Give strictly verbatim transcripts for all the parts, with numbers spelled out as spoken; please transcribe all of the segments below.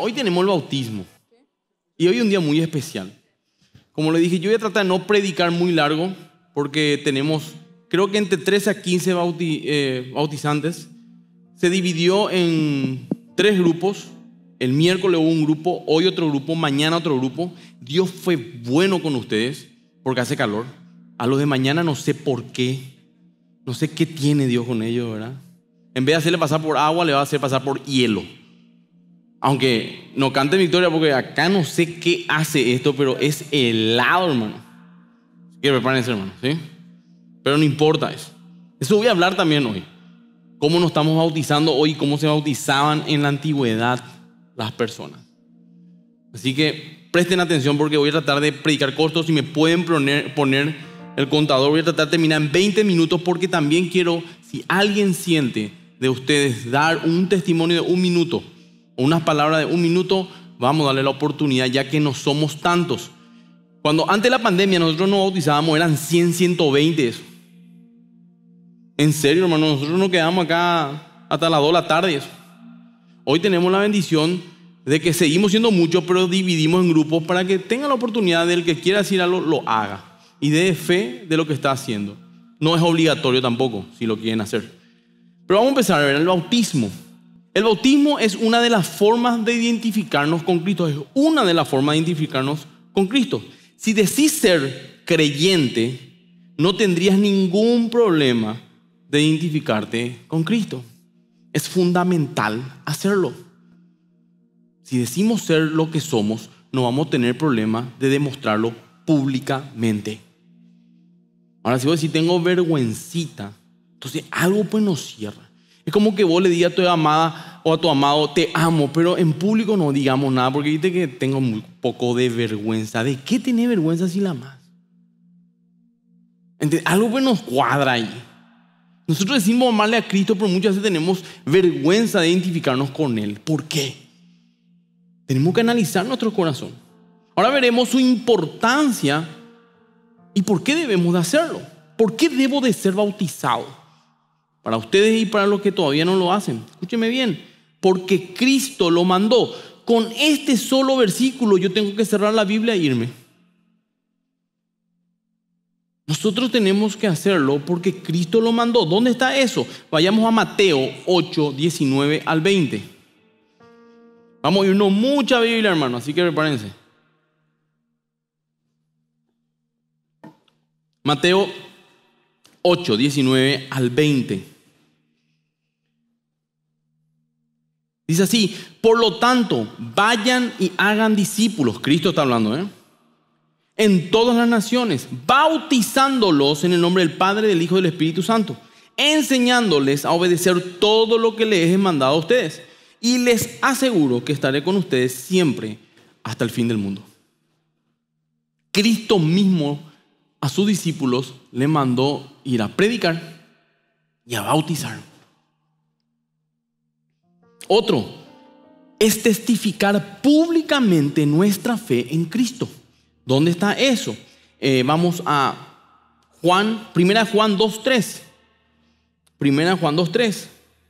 hoy tenemos el bautismo. Y hoy es un día muy especial. Como le dije, yo voy a tratar de no predicar muy largo, porque tenemos, creo que entre trece a quince bauti, eh, bautizantes. Se dividió en tres grupos. El miércoles hubo un grupo, hoy otro grupo, mañana otro grupo. Dios fue bueno con ustedes, porque hace calor. A los de mañana no sé por qué. No sé qué tiene Dios con ellos, ¿verdad? En vez de hacerle pasar por agua, le va a hacer pasar por hielo. Aunque no cante victoria, porque acá no sé qué hace esto, pero es helado, hermano. Así que prepárense, hermano, ¿sí? Pero no importa eso. Eso voy a hablar también hoy. Cómo nos estamos bautizando hoy, cómo se bautizaban en la antigüedad las personas. Así que presten atención, porque voy a tratar de predicar cortos. Si me pueden poner, poner el contador, voy a tratar de terminar en veinte minutos, porque también quiero, si alguien siente de ustedes dar un testimonio de un minuto, o unas palabras de un minuto, vamos a darle la oportunidad, ya que no somos tantos. Cuando antes de la pandemia nosotros nos bautizábamos, eran cien, ciento veinte eso. En serio, hermano, nosotros nos quedamos acá hasta las dos de la tarde eso. Hoy tenemos la bendición de que seguimos siendo muchos, pero dividimos en grupos para que tenga la oportunidad del que quiera decir algo, lo haga y dé fe de lo que está haciendo. No es obligatorio tampoco, si lo quieren hacer. Pero vamos a empezar a ver el bautismo. El bautismo es una de las formas de identificarnos con Cristo. Es una de las formas de identificarnos con Cristo. Si decís ser creyente, no tendrías ningún problema de identificarte con Cristo. Es fundamental hacerlo. Si decimos ser lo que somos, no vamos a tener problema de demostrarlo públicamente. Ahora, si vos decís tengo vergüencita, entonces algo pues nos cierra. Es como que vos le digas a tu amada o a tu amado, te amo, pero en público no digamos nada, porque viste que tengo muy poco de vergüenza. ¿De qué tenés vergüenza si la amás? Entonces, algo pues nos cuadra ahí. Nosotros decimos amarle a Cristo, pero muchas veces tenemos vergüenza de identificarnos con Él. ¿Por qué? Tenemos que analizar nuestro corazón. Ahora veremos su importancia y por qué debemos de hacerlo. ¿Por qué debo de ser bautizado? Para ustedes y para los que todavía no lo hacen, escúcheme bien, porque Cristo lo mandó. Con este solo versículo yo tengo que cerrar la Biblia e irme. Nosotros tenemos que hacerlo porque Cristo lo mandó. ¿Dónde está eso? Vayamos a Mateo ocho, diecinueve al veinte. Vamos a irnos mucha Biblia, hermano, así que prepárense. Mateo ocho, diecinueve al veinte. Dice así: por lo tanto, vayan y hagan discípulos. Cristo está hablando, ¿eh? En todas las naciones, bautizándolos en el nombre del Padre, del Hijo y del Espíritu Santo, enseñándoles a obedecer todo lo que les he mandado a ustedes. Y les aseguro que estaré con ustedes siempre hasta el fin del mundo. Cristo mismo a sus discípulos le mandó ir a predicar y a bautizar. Otro es testificar públicamente nuestra fe en Cristo. ¿Dónde está eso? Eh, vamos a Juan, primera Juan dos tres. Primera Juan dos tres.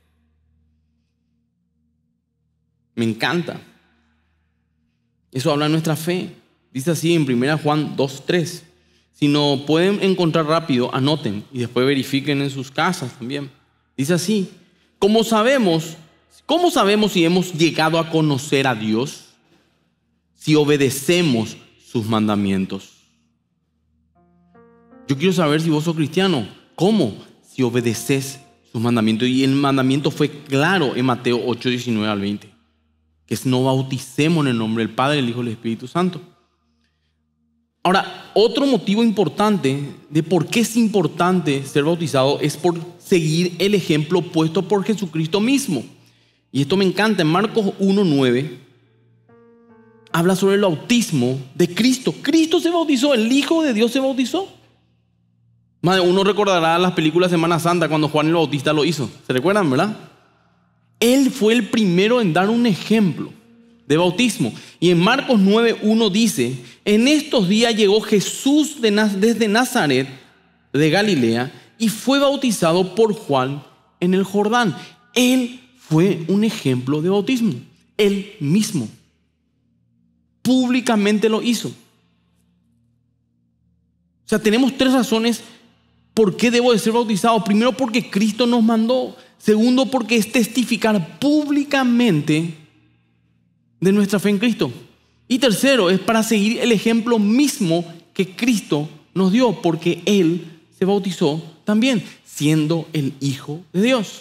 Me encanta. Eso habla de nuestra fe. Dice así en primera Juan dos tres. Si no pueden encontrar rápido, anoten y después verifiquen en sus casas también. Dice así: ¿Cómo sabemos, cómo sabemos si hemos llegado a conocer a Dios? Si obedecemos sus mandamientos. Yo quiero saber si vos sos cristiano. ¿Cómo? Si obedeces sus mandamientos. Y el mandamiento fue claro en Mateo ocho, diecinueve al veinte. Que es no bauticemos en el nombre del Padre, del Hijo y del Espíritu Santo. Ahora, otro motivo importante de por qué es importante ser bautizado es por seguir el ejemplo puesto por Jesucristo mismo. Y esto me encanta. En Marcos uno, nueve habla sobre el bautismo de Cristo. Cristo se bautizó, el Hijo de Dios se bautizó. Más de uno recordará las películas de Semana Santa cuando Juan el Bautista lo hizo. ¿Se recuerdan, verdad? Él fue el primero en dar un ejemplo de bautismo. Y en Marcos nueve, uno dice: en estos días llegó Jesús de Naz- desde Nazaret de Galilea y fue bautizado por Juan en el Jordán. Él fue un ejemplo de bautismo, él mismo. públicamente lo hizo. O sea, tenemos tres razones por qué debo de ser bautizado. Primero, porque Cristo nos mandó. Segundo, porque es testificar públicamente de nuestra fe en Cristo. Y tercero, es para seguir el ejemplo mismo que Cristo nos dio, porque Él se bautizó también, siendo el Hijo de Dios.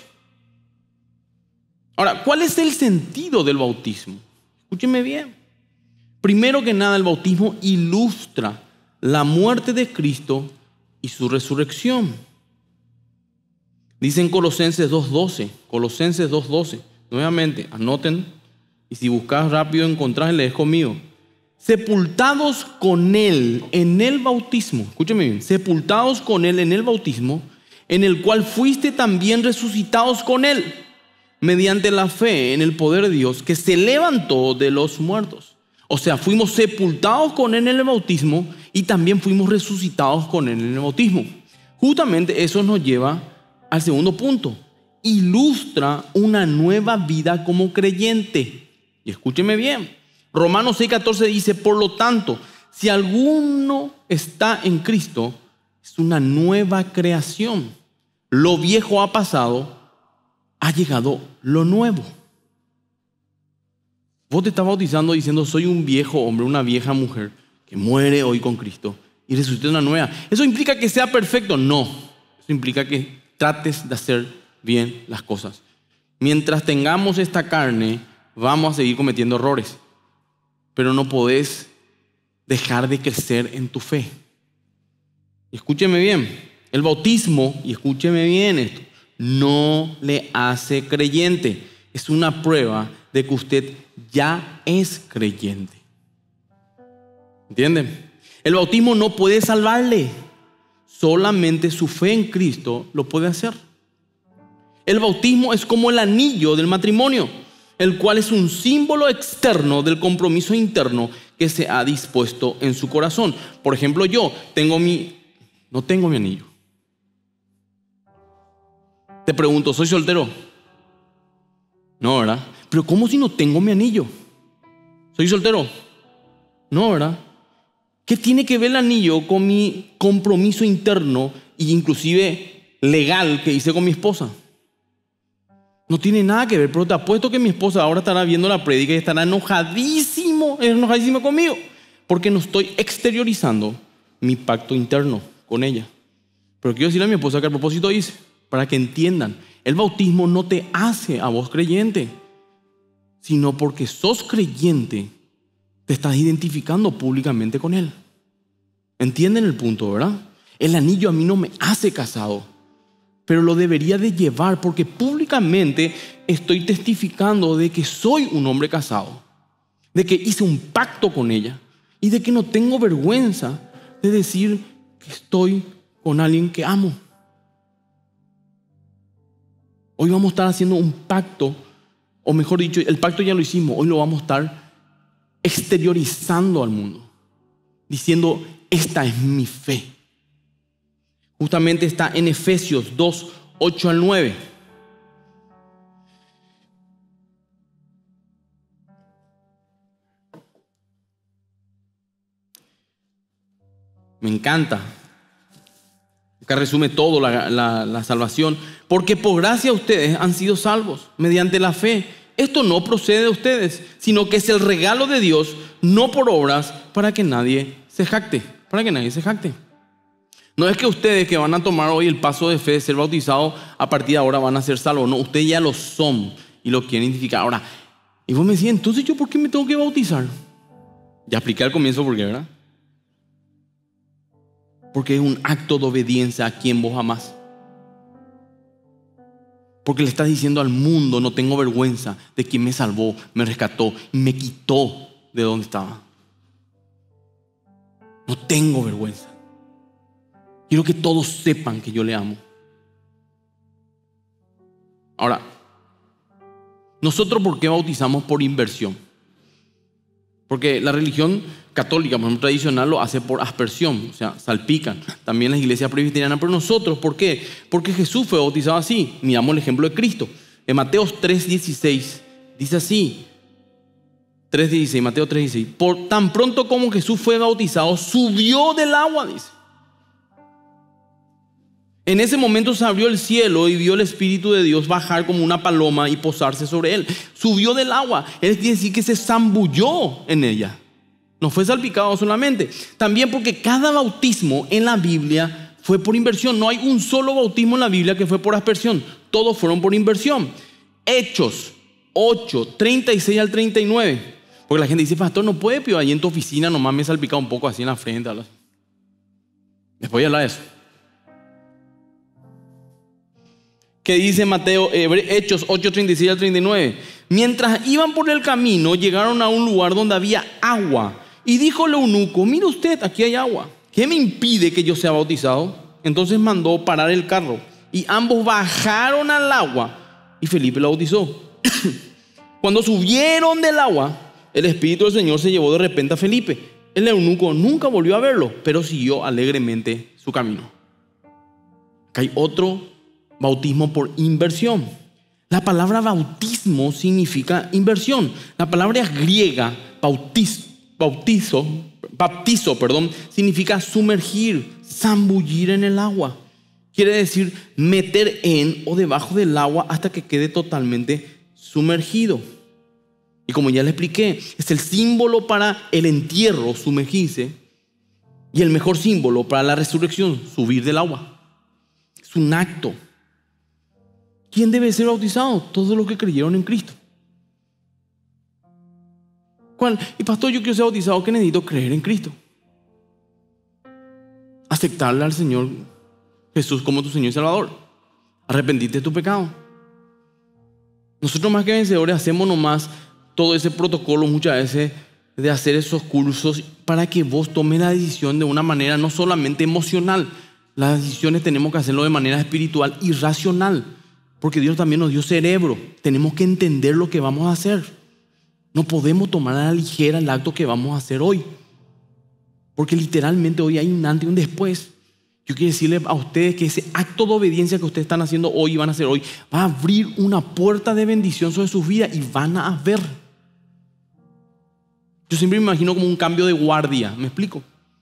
Ahora, ¿cuál es el sentido del bautismo? Escúchenme bien. Primero que nada, el bautismo ilustra la muerte de Cristo y su resurrección. Dice en Colosenses dos doce, Colosenses dos doce, nuevamente, anoten, y si buscas rápido encontrás y lees conmigo. Sepultados con Él en el bautismo, escúcheme bien, sepultados con Él en el bautismo, en el cual fuiste también resucitados con Él, mediante la fe en el poder de Dios que se levantó de los muertos. O sea, fuimos sepultados con Él en el bautismo y también fuimos resucitados con Él en el bautismo. Justamente eso nos lleva al segundo punto. Ilustra una nueva vida como creyente. Y escúcheme bien. Romanos seis catorce dice, por lo tanto, si alguno está en Cristo, es una nueva creación. Lo viejo ha pasado, ha llegado lo nuevo. Vos te estás bautizando diciendo, soy un viejo hombre, una vieja mujer que muere hoy con Cristo y resucita una nueva. ¿Eso implica que sea perfecto? No. Eso implica que trates de hacer bien las cosas. Mientras tengamos esta carne, vamos a seguir cometiendo errores. Pero no podés dejar de crecer en tu fe. Escúcheme bien, el bautismo, y escúcheme bien esto, no le hace creyente. Es una prueba de que usted ya es creyente. ¿Entienden? El bautismo no puede salvarle. Solamente su fe en Cristo lo puede hacer. El bautismo es como el anillo del matrimonio, el cual es un símbolo externo del compromiso interno que se ha dispuesto en su corazón. Por ejemplo, yo tengo mi, no tengo mi anillo. Te pregunto, ¿soy soltero? No, ¿verdad? Pero ¿cómo si no tengo mi anillo? ¿Soy soltero? No, ¿verdad? ¿Qué tiene que ver el anillo con mi compromiso interno e inclusive legal que hice con mi esposa? No tiene nada que ver, pero te apuesto que mi esposa ahora estará viendo la prédica y estará enojadísimo, enojadísimo conmigo, porque no estoy exteriorizando mi pacto interno con ella. Pero quiero decirle a mi esposa que a propósito hice, para que entiendan, el bautismo no te hace a vos creyente, sino porque sos creyente, te estás identificando públicamente con Él. ¿Entienden el punto, verdad? El anillo a mí no me hace casado, pero lo debería de llevar porque públicamente estoy testificando de que soy un hombre casado, de que hice un pacto con ella y de que no tengo vergüenza de decir que estoy con alguien que amo. Hoy vamos a estar haciendo un pacto, o mejor dicho, el pacto ya lo hicimos, hoy lo vamos a estar exteriorizando al mundo, diciendo, esta es mi fe. Justamente está en Efesios dos, ocho al nueve. Me encanta. Acá resume todo la, la, la salvación. Porque por gracia ustedes han sido salvos mediante la fe. Esto no procede de ustedes, sino que es el regalo de Dios, no por obras, para que nadie se jacte. Para que nadie se jacte. No es que ustedes que van a tomar hoy el paso de fe de ser bautizados, a partir de ahora van a ser salvos. No, ustedes ya lo son y lo quieren identificar. Ahora, y vos me decís, entonces yo ¿por qué me tengo que bautizar? Ya expliqué al comienzo por qué, ¿verdad? Porque es un acto de obediencia a quien vos amás. Porque le estás diciendo al mundo, no tengo vergüenza de quien me salvó, me rescató y me quitó de donde estaba. No tengo vergüenza. Quiero que todos sepan que yo le amo. Ahora, nosotros ¿por qué bautizamos? Por inversión. Porque la religión católica, por ejemplo, tradicional, lo hace por aspersión, o sea, salpican. También las iglesias presbiterianas, pero nosotros, ¿por qué? Porque Jesús fue bautizado así. Miramos el ejemplo de Cristo. En Mateo tres dieciséis dice así: tres dieciséis, Mateo tres dieciséis. Por tan pronto como Jesús fue bautizado, subió del agua, dice. En ese momento se abrió el cielo y vio el Espíritu de Dios bajar como una paloma y posarse sobre él. Subió del agua. Es decir, que se zambulló en ella. No fue salpicado solamente. También porque cada bautismo en la Biblia fue por inversión. No hay un solo bautismo en la Biblia que fue por aspersión. Todos fueron por inversión. Hechos ocho, treinta y seis al treinta y nueve. Porque la gente dice, pastor, no puede, pero ahí en tu oficina nomás me he salpicado un poco así en la frente. Después voy a hablar de eso. Que dice Mateo, eh, Hechos ocho, treinta y seis al treinta y nueve. Mientras iban por el camino, llegaron a un lugar donde había agua. Y dijo el eunuco, mire usted, aquí hay agua. ¿Qué me impide que yo sea bautizado? Entonces mandó parar el carro. Y ambos bajaron al agua. Y Felipe lo bautizó. Cuando subieron del agua, el Espíritu del Señor se llevó de repente a Felipe. El eunuco nunca volvió a verlo, pero siguió alegremente su camino. Acá hay otro bautismo por inversión. La palabra bautismo significa inversión. La palabra griega bautizo, bautizo, baptizo, perdón, significa sumergir, zambullir en el agua. Quiere decir meter en o debajo del agua hasta que quede totalmente sumergido. Y como ya le expliqué, es el símbolo para el entierro, sumergirse, y el mejor símbolo para la resurrección, subir del agua. Es un acto. ¿Quién debe ser bautizado? Todos los que creyeron en Cristo. ¿Cuál? Y pastor, yo quiero ser bautizado, ¿qué necesito? Creer en Cristo. Aceptarle al Señor Jesús como tu Señor y Salvador. Arrepentirte de tu pecado. Nosotros más que vencedores hacemos nomás todo ese protocolo muchas veces de hacer esos cursos para que vos tomes la decisión de una manera no solamente emocional. Las decisiones tenemos que hacerlo de manera espiritual y racional. Porque Dios también nos dio cerebro. Tenemos que entender lo que vamos a hacer. No podemos tomar a la ligera el acto que vamos a hacer hoy. Porque literalmente hoy hay un antes y un después. Yo quiero decirle a ustedes que ese acto de obediencia que ustedes están haciendo hoy y van a hacer hoy va a abrir una puerta de bendición sobre sus vidas y van a ver. Yo siempre me imagino como un cambio de guardia. ¿Me explico?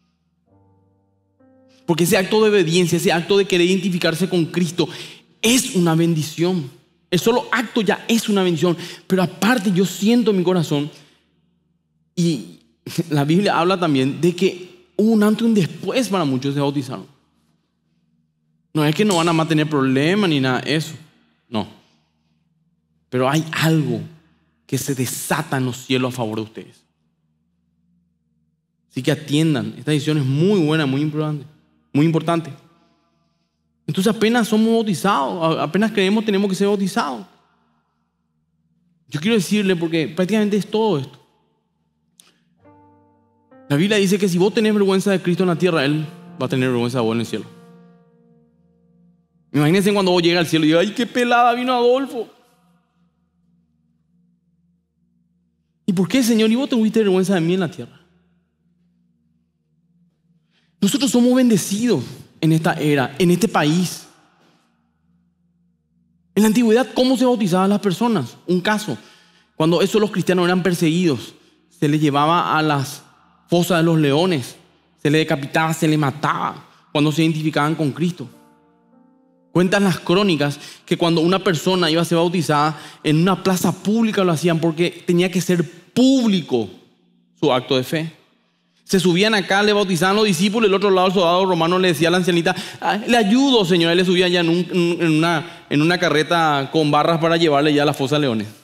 Porque ese acto de obediencia, ese acto de querer identificarse con Cristo es una bendición. El solo acto ya es una bendición. Pero aparte yo siento en mi corazón, y la Biblia habla también de que hubo un antes y un después para muchos de bautizaron. No es que no van a más tener problemas ni nada de eso. No. Pero hay algo que se desata en los cielos a favor de ustedes. Así que atiendan. Esta decisión es muy buena, muy importante. Muy importante. Entonces apenas somos bautizados, apenas creemos tenemos que ser bautizados. Yo quiero decirle, porque prácticamente es todo esto. La Biblia dice que si vos tenés vergüenza de Cristo en la tierra, Él va a tener vergüenza de vos en el cielo. Imagínense cuando vos llegas al cielo y digas, ¡ay, qué pelada vino Adolfo! ¿Y por qué, Señor? ¿Y vos tuviste vergüenza de mí en la tierra? Nosotros somos bendecidos en esta era, en este país. En la antigüedad, ¿cómo se bautizaban las personas? Un caso, cuando esos los cristianos eran perseguidos, se les llevaba a las fosas de los leones, se les decapitaba, se les mataba cuando se identificaban con Cristo. Cuentan las crónicas que cuando una persona iba a ser bautizada en una plaza pública lo hacían porque tenía que ser público su acto de fe. Se subían acá, le bautizaban los discípulos, el otro lado el soldado romano le decía a la ancianita, le ayudo, señor. Él le subía ya en, un, en, una, en una carreta con barras para llevarle ya a la fosa de leones.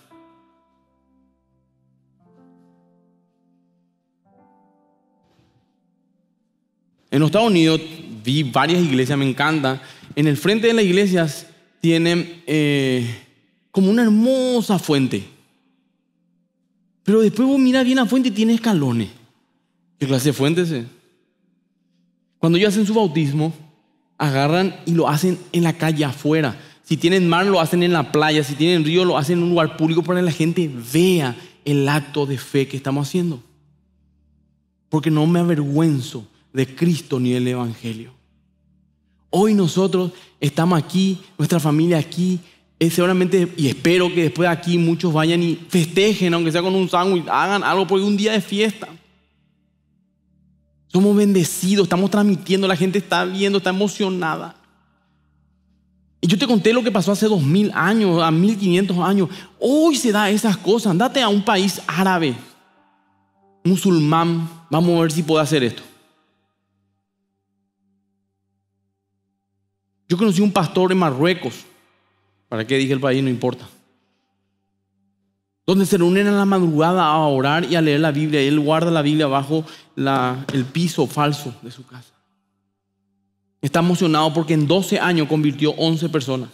En los Estados Unidos vi varias iglesias, me encanta. En el frente de las iglesias tienen eh, como una hermosa fuente. Pero después vos miras bien la fuente y tiene escalones. ¿Qué clase de fuente es ese? Cuando ellos hacen su bautismo, agarran y lo hacen en la calle afuera. Si tienen mar, lo hacen en la playa. Si tienen río, lo hacen en un lugar público para que la gente vea el acto de fe que estamos haciendo. Porque no me avergüenzo de Cristo ni del Evangelio. Hoy nosotros estamos aquí, nuestra familia aquí, es seguramente, y espero que después de aquí muchos vayan y festejen, aunque sea con un sándwich, hagan algo, porque es un día de fiesta. Somos bendecidos, estamos transmitiendo, la gente está viendo, está emocionada. Y yo te conté lo que pasó hace dos mil años, a mil quinientos años. Hoy se da esas cosas. Andate a un país árabe, musulmán, vamos a ver si puedo hacer esto. Yo conocí un pastor en Marruecos. ¿Para qué dije el país? No importa. Donde se reúnen a la madrugada a orar y a leer la Biblia. Y él guarda la Biblia bajo la, el piso falso de su casa. Está emocionado porque en doce años convirtió once personas.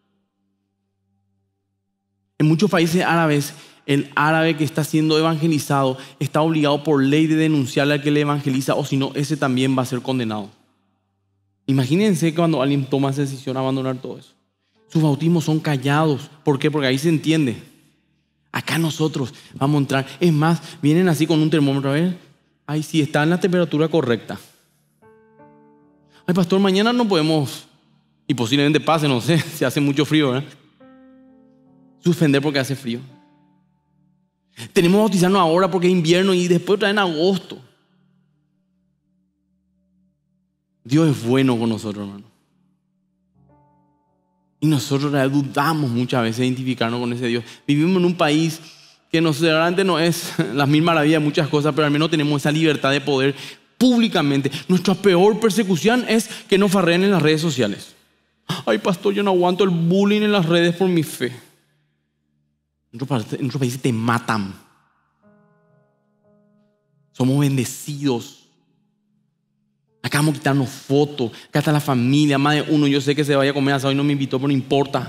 En muchos países árabes, el árabe que está siendo evangelizado está obligado por ley de denunciarle al que le evangeliza, o si no, ese también va a ser condenado. Imagínense cuando alguien toma esa decisión de abandonar todo eso. Sus bautismos son callados. ¿Por qué? Porque ahí se entiende. Acá nosotros vamos a entrar. Es más, vienen así con un termómetro. A ver, ay, sí, está en la temperatura correcta. Ay, pastor, mañana no podemos, y posiblemente pase, no sé, si hace mucho frío, ¿verdad? Suspender porque hace frío. Tenemos que bautizarnos ahora porque es invierno y después otra vez en agosto. Dios es bueno con nosotros, hermano. Y nosotros dudamos muchas veces de identificarnos con ese Dios. Vivimos en un país que no, realmente no es las mil maravillas de muchas cosas, pero al menos tenemos esa libertad de poder públicamente. Nuestra peor persecución es que nos farreen en las redes sociales. Ay, pastor, yo no aguanto el bullying en las redes por mi fe. En nuestros países te matan. Somos bendecidos. Acá vamos a quitarnos fotos. Acá está la familia, más de uno. Yo sé que se vaya a comer asado y no me invitó, pero no importa.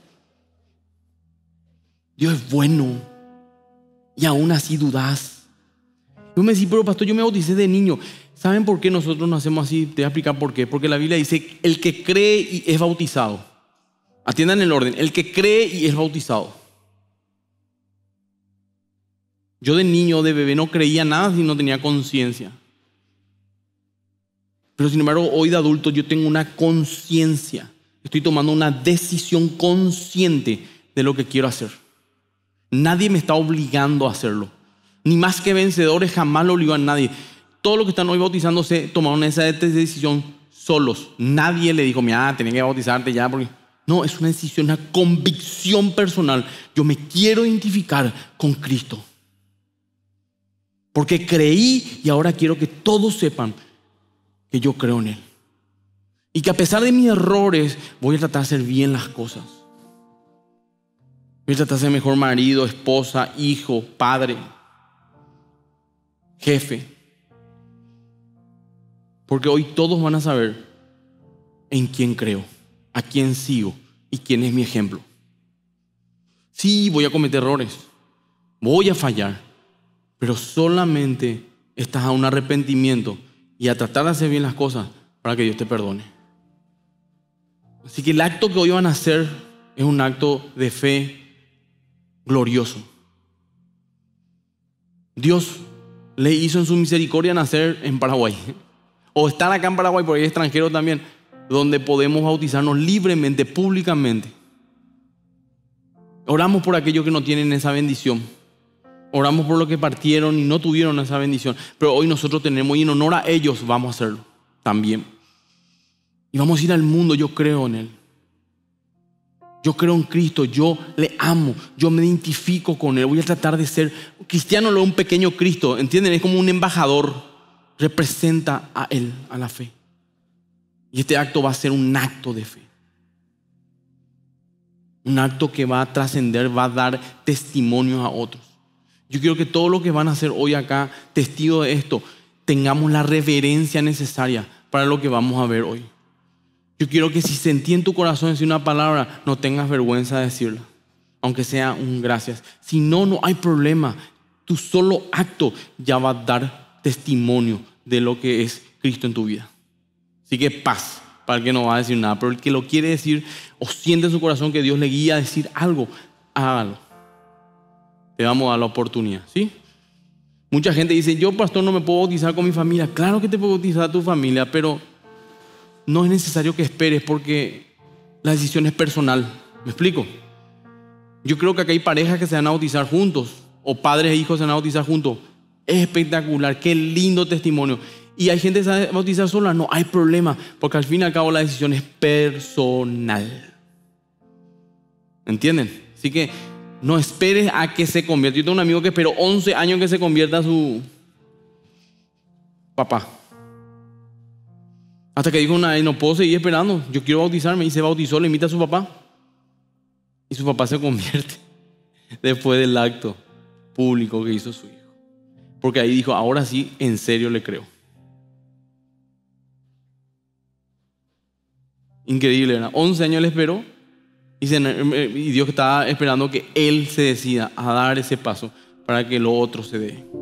Dios es bueno. Y aún así dudas. Yo me decía, pero pastor, yo me bauticé de niño. ¿Saben por qué nosotros no hacemos así? Te voy a explicar por qué. Porque la Biblia dice, el que cree y es bautizado. Atiendan el orden. El que cree y es bautizado. Yo de niño, de bebé, no creía nada si no tenía conciencia. Pero sin embargo, hoy de adulto yo tengo una conciencia. Estoy tomando una decisión consciente de lo que quiero hacer. Nadie me está obligando a hacerlo. Ni más que vencedores, jamás lo obligó a nadie. Todos los que están hoy bautizándose tomaron esa decisión solos. Nadie le dijo, mira, tenés que bautizarte ya. Porque... No, es una decisión, una convicción personal. Yo me quiero identificar con Cristo. Porque creí y ahora quiero que todos sepan que yo creo en Él. Y que a pesar de mis errores, voy a tratar de hacer bien las cosas. Voy a tratar de ser mejor marido, esposa, hijo, padre, jefe. Porque hoy todos van a saber en quién creo, a quién sigo y quién es mi ejemplo. Sí, voy a cometer errores, voy a fallar, pero solamente estás a un arrepentimiento y a tratar de hacer bien las cosas para que Dios te perdone. Así que el acto que hoy van a hacer es un acto de fe glorioso. Dios le hizo en su misericordia nacer en Paraguay. O estar acá en Paraguay, porque hay extranjeros también, donde podemos bautizarnos libremente, públicamente. Oramos por aquellos que no tienen esa bendición. Oramos por los que partieron y no tuvieron esa bendición. Pero hoy nosotros tenemos, y en honor a ellos vamos a hacerlo también. Y vamos a ir al mundo, yo creo en Él. Yo creo en Cristo, yo le amo, yo me identifico con Él. Voy a tratar de ser cristiano, no un pequeño Cristo, ¿entienden? Es como un embajador, representa a Él, a la fe. Y este acto va a ser un acto de fe. Un acto que va a trascender, va a dar testimonios a otros. Yo quiero que todos los que van a ser hoy acá testigos de esto, tengamos la reverencia necesaria para lo que vamos a ver hoy. Yo quiero que si sentí en tu corazón decir una palabra, no tengas vergüenza de decirla, aunque sea un gracias. Si no, no hay problema. Tu solo acto ya va a dar testimonio de lo que es Cristo en tu vida. Así que paz para el que no va a decir nada, pero el que lo quiere decir o siente en su corazón que Dios le guía a decir algo, hágalo. Te vamos a dar la oportunidad, ¿sí? Mucha gente dice, yo pastor no me puedo bautizar con mi familia. Claro que te puedo bautizar a tu familia, pero no es necesario que esperes porque la decisión es personal. ¿Me explico? Yo creo que acá hay parejas que se van a bautizar juntos, o padres e hijos se van a bautizar juntos. Es espectacular, qué lindo testimonio. Y hay gente que se va a bautizar sola, no hay problema, porque al fin y al cabo la decisión es personal. ¿Entienden? Así que no esperes a que se convierta. Yo tengo un amigo que esperó once años que se convierta a su papá. Hasta que dijo una vez, no puedo seguir esperando, yo quiero bautizarme. Y se bautizó, le invita a su papá. Y su papá se convierte después del acto público que hizo su hijo. Porque ahí dijo, ahora sí, en serio le creo. Increíble, ¿verdad? once años le esperó y, se, y Dios estaba esperando que él se decida a dar ese paso para que lo otro se dé.